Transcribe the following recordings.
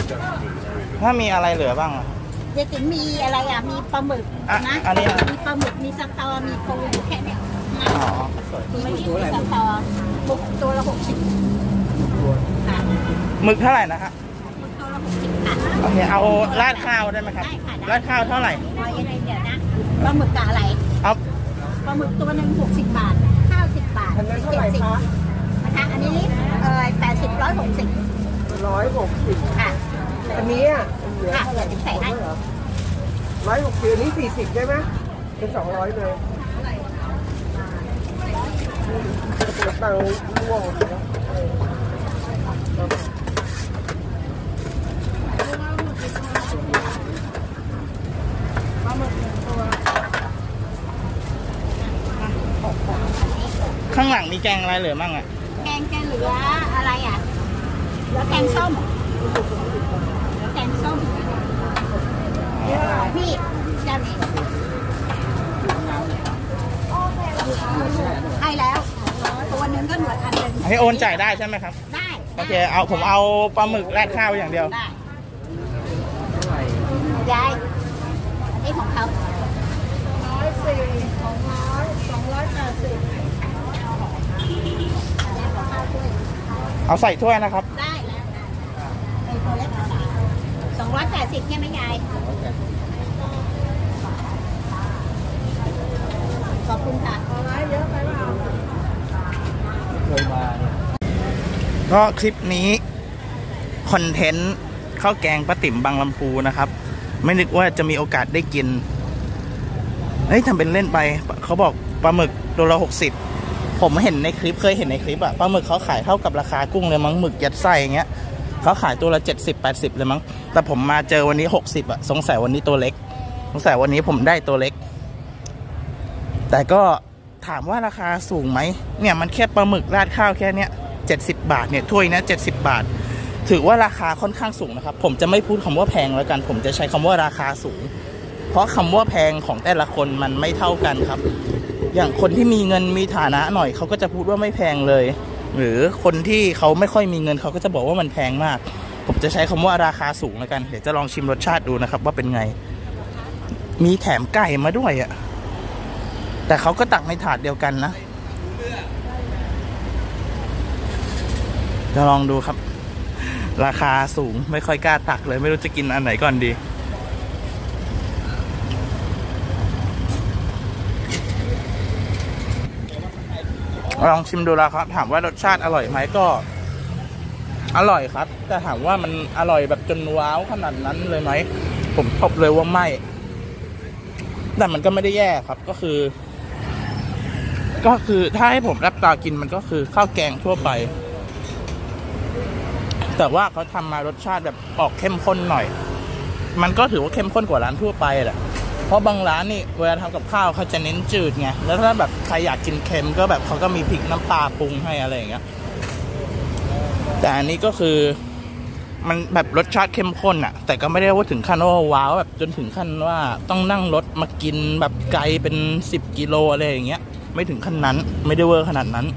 ถ้ามีอะไรเหลือบ้างเจ๊ติ๋มมีอะไรอ่ะมีปลาหมึกนะอันนี้มีปลาหมึกมีสตอมีปูแค่เนี้ยอ๋อมีสตอหมึกตัวละ60ค่ะหมึกเท่าไหร่นะฮะหมึกตัวละ60ค่ะโอเคเอาราดข้าวได้ไหมครับราดข้าวเท่าไหร่ยังไงเดี๋ยวนะปลาหมึกกับอะไรเอาปลาหมึกตัวนึง60 บาทข้าว10 บาทอันนั้นเท่าไหร่คะนะคะอันนี้80 160ค่ะอันนี้อ่ะค่ะเดี๋ยวใส่ให้ 160นี้40ได้ไหมเป็น200เลยตังร่วงข้างหลังมีแกงอะไรเหลือบ้างอ่ะแกงจะเหลืออะไรอ่ะเหลือแกงส้มแกงส้มพี่เจ้านี่ให้แล้วตัวนึงก็หนวดอันนึงให้โอนจ่ายได้ใช่ไหมครับได้โอเคเอาผมเอาปลาหมึกราดข้าวอย่างเดียวได้ยายอันนี้ของเขา140 280 เอาใส่ถ้วยนะครับได้แล้วไอ้ตัวเล็ก280ใช่ไหมยายขอบคุณค่ะเยอะไปเปล่าเคยมาก็คลิปนี้คอนเทนต์ข้าวแกงป้าติ๋มบางลำพูนะครับไม่นึกว่าจะมีโอกาสได้กินเฮ้ยทำเป็นเล่นไปเขาบอกปลาหมึกตัวละ60ผมเห็นในคลิปเคยเห็นในคลิปอะปลาหมึกเขาขายเท่ากับราคากุ้งเลยมั้งหมึกยัดไส้อย่างเงี้ยเขาขายตัวละ70-80เลยมั้งแต่ผมมาเจอวันนี้60อะสงสัยวันนี้ตัวเล็กสงสัยวันนี้ผมได้ตัวเล็กแต่ก็ถามว่าราคาสูงไหมเนี่ยมันแค่ปลาหมึกราดข้าวแค่เนี้ย70 บาทเนี่ยถ้วยนะ70 บาทถือว่าราคาค่อนข้างสูงนะครับผมจะไม่พูดคำว่าแพงแล้วกันผมจะใช้คำว่าราคาสูงเพราะคำว่าแพงของแต่ละคนมันไม่เท่ากันครับอย่างคนที่มีเงินมีฐานะหน่อยเขาก็จะพูดว่าไม่แพงเลยหรือคนที่เขาไม่ค่อยมีเงินเขาก็จะบอกว่ามันแพงมากผมจะใช้คำว่าราคาสูงแล้วกันเดี๋ยวจะลองชิมรสชาติดูนะครับว่าเป็นไงมีแถมไก่มาด้วยอ่ะแต่เขาก็ตักในถาดเดียวกันนะจะลองดูครับราคาสูงไม่ค่อยกล้าตักเลยไม่รู้จะกินอันไหนก่อนดีลองชิมดูแล้วครับถามว่ารสชาติอร่อยไหมก็อร่อยครับแต่ถามว่ามันอร่อยแบบจนว้าวขนาดนั้นเลยไหมผมตอบเลยว่าไม่แต่มันก็ไม่ได้แย่ครับก็คือถ้าให้ผมรับตากินมันก็คือข้าวแกงทั่วไปแต่ว่าเขาทำมารสชาติแบบออกเข้มข้นหน่อยมันก็ถือว่าเข้มข้นกว่าร้านทั่วไปแหละเพราะบางร้านนี่เวลาทำกับข้าวเขาจะเน้นจืดไงแล้วถ้าแบบใครอยากกินเค็มก็แบบเขาก็มีพริกน้ำปลาปรุงให้อะไรอย่างเงี้ยแต่อันนี้ก็คือมันแบบรสชาติเข้มข้นอ่ะแต่ก็ไม่ได้ว่าถึงขั้นว่าว้าวแบบจนถึงขั้นว่าต้องนั่งรถมากินแบบไกลเป็น10 กิโลอะไรอย่างเงี้ยไม่ถึงขั้นนั้นไม่ได้เวอร์ขนาดนั้น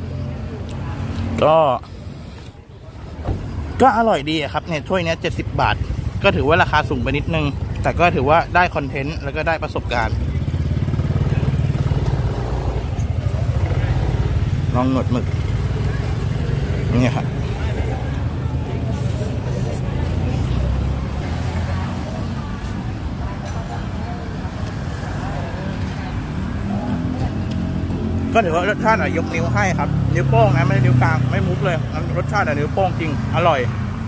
ก็อร่อยดีครับเนี่ยถ้วยนี้70 บาทก็ถือว่าราคาสูงไปนิดนึงแต่ก็ถือว่าได้คอนเทนต์แล้วก็ได้ประสบการณ์ลองหนวดหมึกนี่ครับก็ถือว่ารสชาติยกนิ้วให้ครับนิ้วโป้งนะไม่ใช่นิ้วกลางไม่มุกเลยรสชาตินิ้วโป้งจริงอร่อย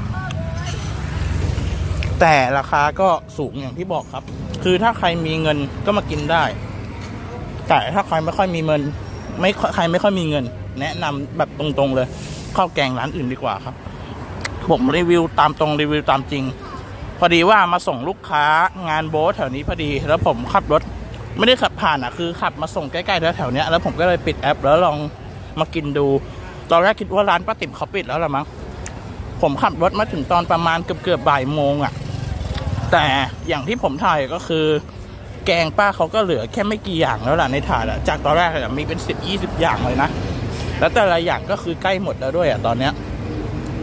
แต่ราคาก็สูงอย่างที่บอกครับคือถ้าใครมีเงินก็มากินได้แต่ถ้าใครไม่ค่อยมีเงินใครไม่ค่อยมีเงินแนะนำแบบตรงๆเลยข้าวแกงร้านอื่นดีกว่าครับผมรีวิวตามตรงรีวิวตามจริงพอดีว่ามาส่งลูกค้างานโบ๊ทแถวนี้พอดีแล้วผมขับรถไม่ได้ขับผ่านอ่ะคือขับมาส่งใกล้ๆแถวๆนี้แล้วผมก็เลยปิดแอปแล้วลองมากินดูตอนแรกคิดว่าร้านป้าติ๋มเขาปิดแล้วละมั้งผมขับรถมาถึงตอนประมาณเกือบบ่ายโมงอ่ะแต่อย่างที่ผมถ่ายก็คือแกงป้าเขาก็เหลือแค่ไม่กี่อย่างแล้วล่ะในถาดอะจากตอนแรกมีเป็น10-20 อย่างเลยนะแล้วแต่ละอย่างก็คือใกล้หมดแล้วด้วยอะตอนเนี้ย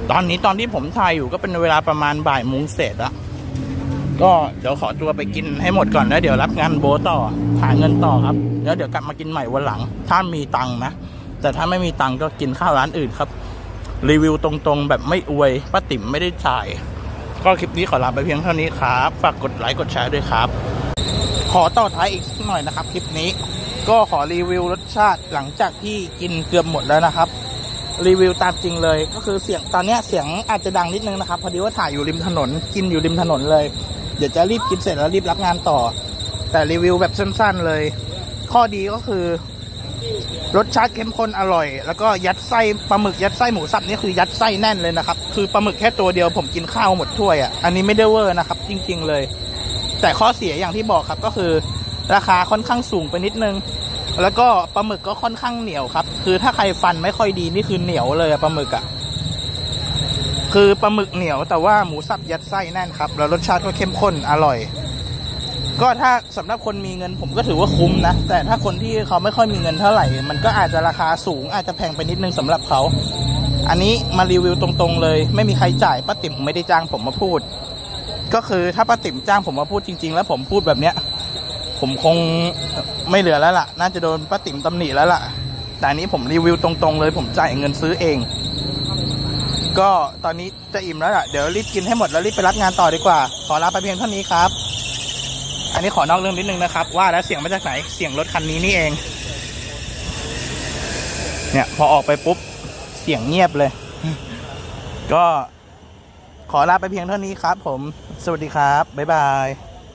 ตอนที่ผมถ่ายอยู่ก็เป็นเวลาประมาณบ่ายโมงเศษละก็เดี๋ยวขอตัวไปกินให้หมดก่อนแล้วเดี๋ยวรับงานโบต่อหาเงินต่อครับแล้วเดี๋ยวกลับมากินใหม่วันหลังถ้ามีตังค์นะแต่ถ้าไม่มีตังค์ก็กินข้าวร้านอื่นครับรีวิวตรงๆแบบไม่อวยป้าติ๋มไม่ได้จ่ายก็คลิปนี้ขอลาไปเพียงเท่านี้ครับฝากกดไลค์กดแชร์ด้วยครับขอต่อท้ายอีกสักหน่อยนะครับคลิปนี้ก็ขอรีวิวรสชาติหลังจากที่กินเกือบหมดแล้วนะครับรีวิวตามจริงเลยก็คือเสียงตอนนี้เสียงอาจจะดังนิดนึงนะครับพอดีว่าถ่ายอยู่ริมถนนกินอยู่ริมถนนเลยเดี๋ยวจะรีบกินเสร็จแล้วรีบรับงานต่อแต่รีวิวแบบสั้นๆเลยข้อดีก็คือรสชาติเข้มข้นอร่อยแล้วก็ยัดไส้ปลาหมึกยัดไส้หมูสับนี่คือยัดไส้แน่นเลยนะครับคือปลาหมึกแค่ตัวเดียวผมกินข้าวหมดถ้วยอ่ะอันนี้ไม่ได้เวอร์นะครับจริงๆเลยแต่ข้อเสียอย่างที่บอกครับก็คือราคาค่อนข้างสูงไปนิดนึงแล้วก็ปลาหมึกก็ค่อนข้างเหนียวครับคือถ้าใครฟันไม่ค่อยดีนี่คือเหนียวเลยปลาหมึกอ่ะคือปลาหมึกเหนียวแต่ว่าหมูสับยัดไส้แน่นครับแล้วรสชาติก็เข้มข้นอร่อยก็ถ้าสำหรับคนมีเงินผมก็ถือว่าคุ้มนะแต่ถ้าคนที่เขาไม่ค่อยมีเงินเท่าไหร่มันก็อาจจะราคาสูงอาจจะแพงไปนิดนึงสำหรับเขาอันนี้มารีวิวตรงๆเลยไม่มีใครจ่ายป้าติ๋มไม่ได้จ้างผมมาพูดก็คือถ้าป้าติ๋มจ้างผมมาพูดจริงๆแล้วผมพูดแบบเนี้ยผมคงไม่เหลือแล้วล่ะน่าจะโดนป้าติ๋มตำหนิแล้วล่ะแต่อันนี้ผมรีวิวตรงๆเลยผมจ่ายเงินซื้อเองก็ตอนนี้จะอิ่มแล้วล่ะเดี๋ยวรีบกินให้หมดแล้วรีบไปรับงานต่อดีกว่าขอลาไปเพียงเท่านี้ครับอันนี้ขอนอกเรื่องนิดนึงนะครับว่าแล้วเสียงมาจากไหนเสียงรถคันนี้นี่เองเนี่ยพอออกไปปุ๊บเสียงเงียบเลยก็ขอลาไปเพียงเท่านี้ครับผมสวัสดีครับบ๊ายบาย